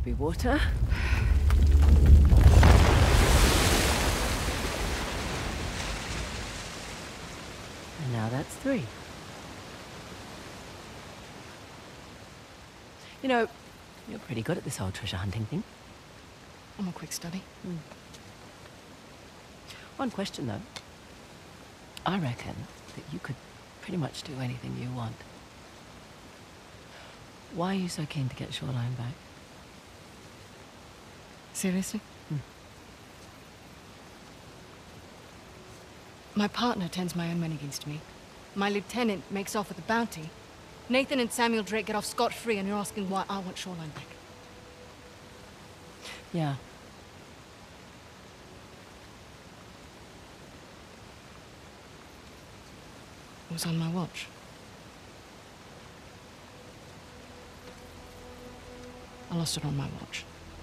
be water. And now that's 3. You know, you're pretty good at this whole treasure hunting thing. I'm a quick study. One question, though. I reckon that you could pretty much do anything you want. Why are you so keen to get Shoreline back? Seriously? My partner turns my own men against me. My lieutenant makes off with the bounty. Nathan and Samuel Drake get off scot-free, and you're asking why I want Shoreline back. Yeah. It was on my watch. I lost it on my watch.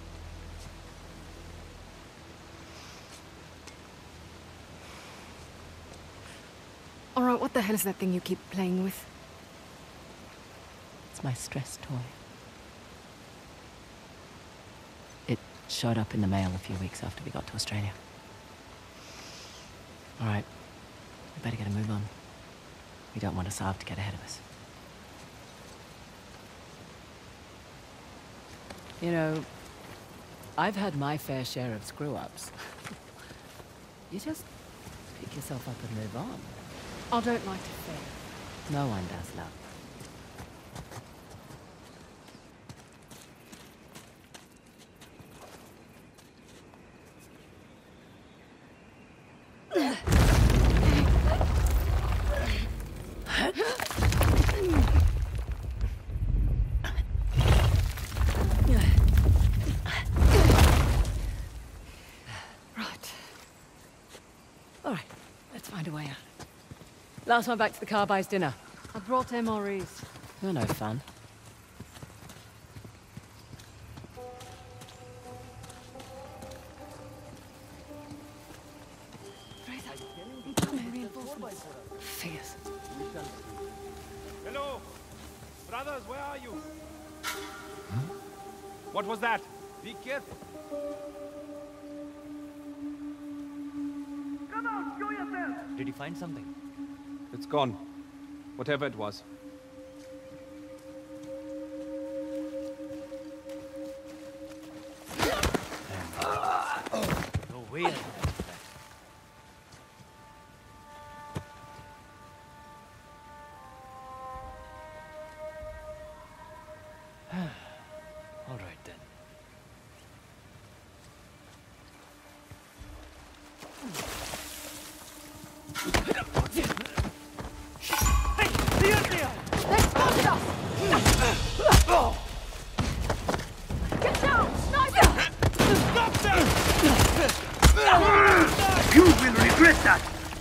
All right, what the hell is that thing you keep playing with? It's my stress toy. It showed up in the mail a few weeks after we got to Australia. All right, we better get a move on. We don't want Asav to get ahead of us. You know, I've had my fair share of screw-ups. You just pick yourself up and move on. I don't like to fail. No one does, love. Last one back to the car buys dinner. I brought MREs. You're no fun. Fierce. Hello! Brothers, where are you? What was that? Be careful. Come out, show yourself! Did you find something? It's gone. Whatever it was. No way. All right then. You will regret that!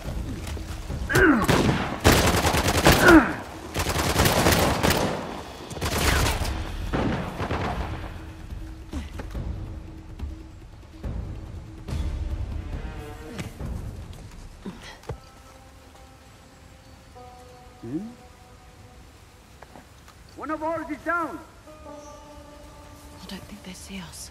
One of ours is down! I don't think they see us.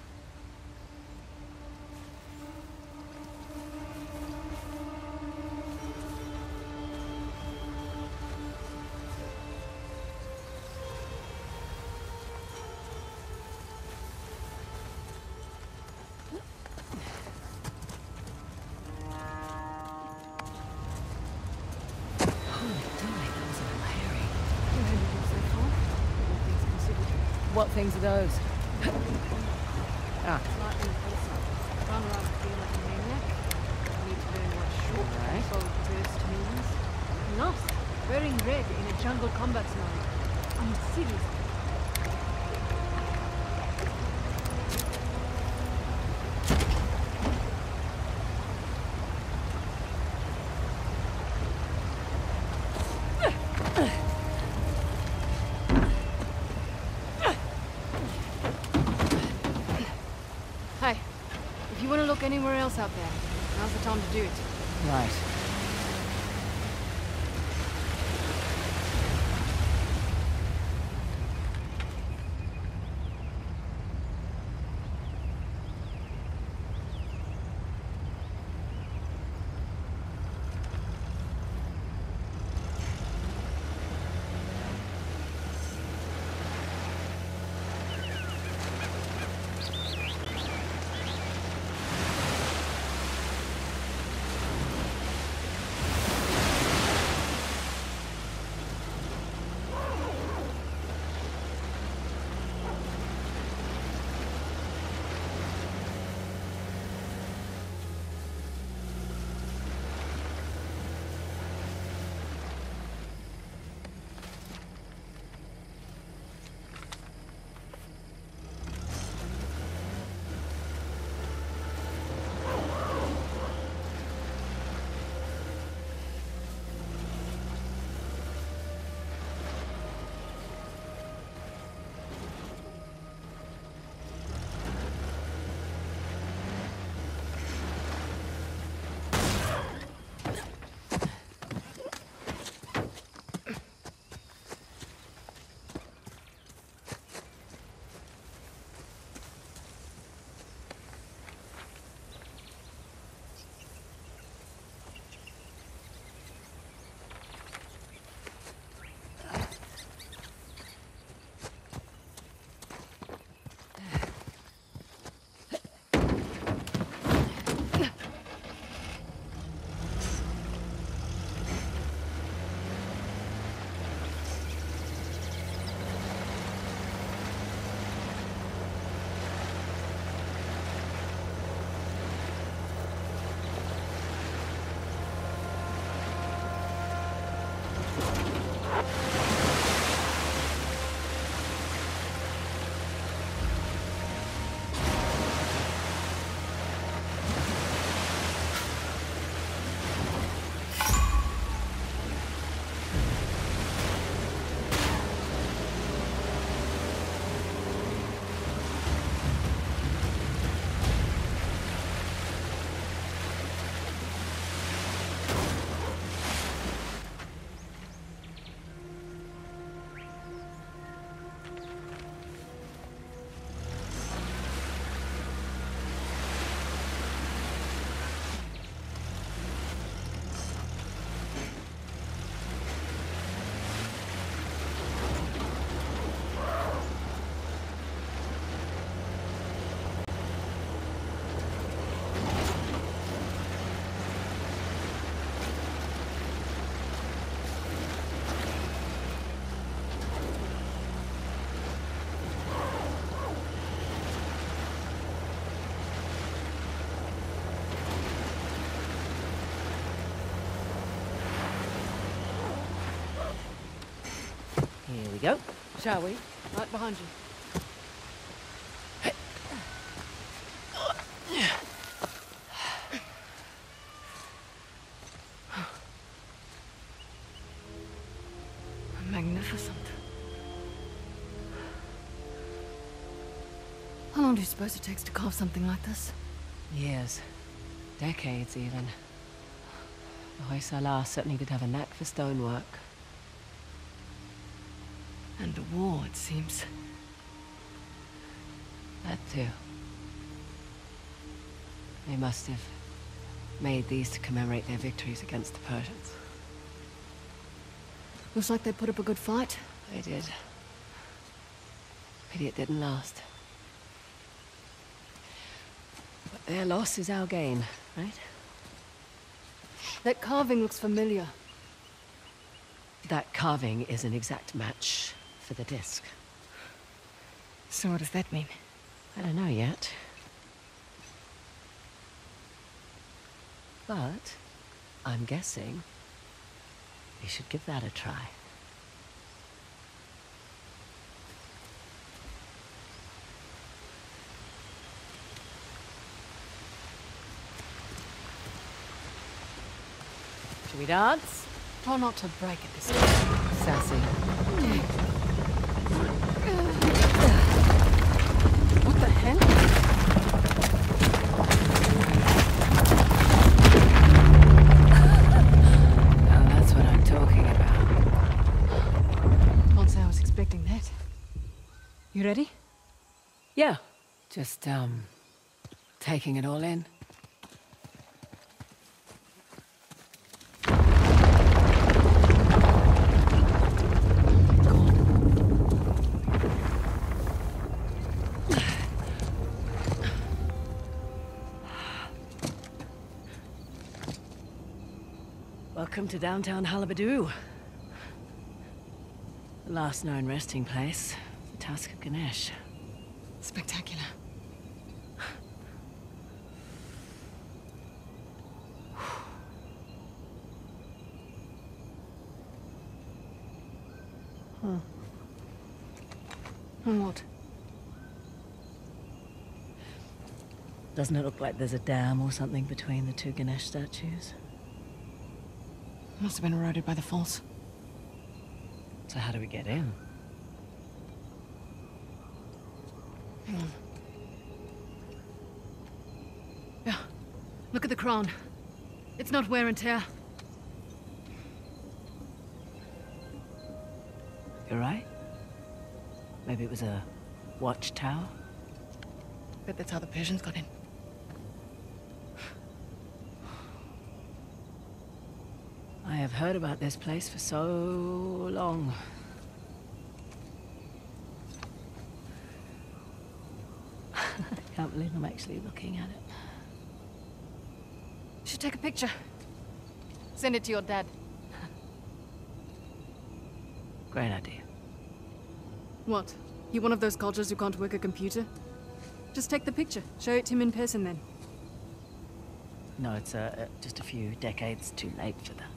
What things are those? Ah. Slightly impulsive. Run around and feel like a maniac. I need to learn what short bold burst means. Lost, wearing red in a jungle combat scenario. I'm serious. Hey, if you want to look anywhere else out there, now's the time to do it. Right. Here we go. Shall we? Right behind you. Magnificent. How long do you suppose it takes to carve something like this? Years. Decades, even. The Hoysala certainly did have a knack for stonework. And the war, it seems. That too. They must have made these to commemorate their victories against the Persians. Looks like they put up a good fight. They did. Pity it didn't last. But their loss is our gain, right? That carving looks familiar. That carving is an exact match for the disc. So what does that mean? I don't know yet. But I'm guessing we should give that a try. Should we dance? Try not to break it this time. Sassy. What the hell? Now that's what I'm talking about. Can't say I was expecting that. You ready? Yeah. Just, taking it all in. Welcome to downtown Halabadu. The last known resting place, the Tusk of Ganesh. Spectacular. And what? Doesn't it look like there's a dam or something between the two Ganesh statues? Must have been eroded by the falls. So how do we get in? Hang on. Yeah. Look at the crown. It's not wear and tear. You're right. Maybe it was a watchtower? Bet that's how the Persians got in. I have heard about this place for so long. I can't believe I'm actually looking at it. Should take a picture. Send it to your dad. Great idea. What? You one of those cultures who can't work a computer? Just take the picture. Show it to him in person then. No, it's just a few decades too late for that.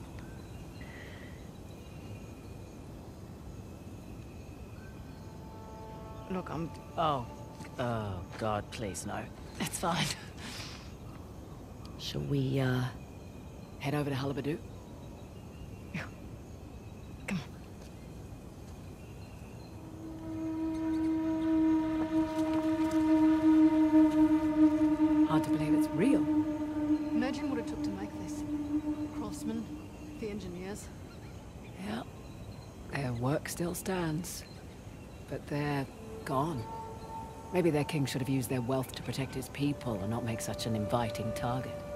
Look, Oh, God, please, no. It's fine. Shall we, head over to Halabadu? Yeah. Come on. Hard to believe it's real. Imagine what it took to make this. Craftsmen, the engineers. Yeah. Their work still stands. But they're gone. Maybe their king should have used their wealth to protect his people and not make such an inviting target.